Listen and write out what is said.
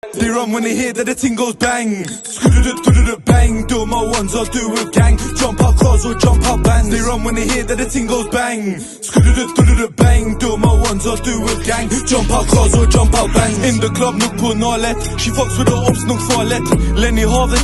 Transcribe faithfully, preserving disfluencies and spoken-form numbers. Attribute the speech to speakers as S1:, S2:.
S1: They run when they hear that the ting goes bang. Bang, do my ones I'll do with gang. Jump out cars or jump out bands. They run when they hear that the ting goes bang. Bang, do my ones I'll do with gang. Jump out cars or jump out bands. In the club, nuk på nolet. She fucks with the ops, nuk farlet. Lenny Harvest.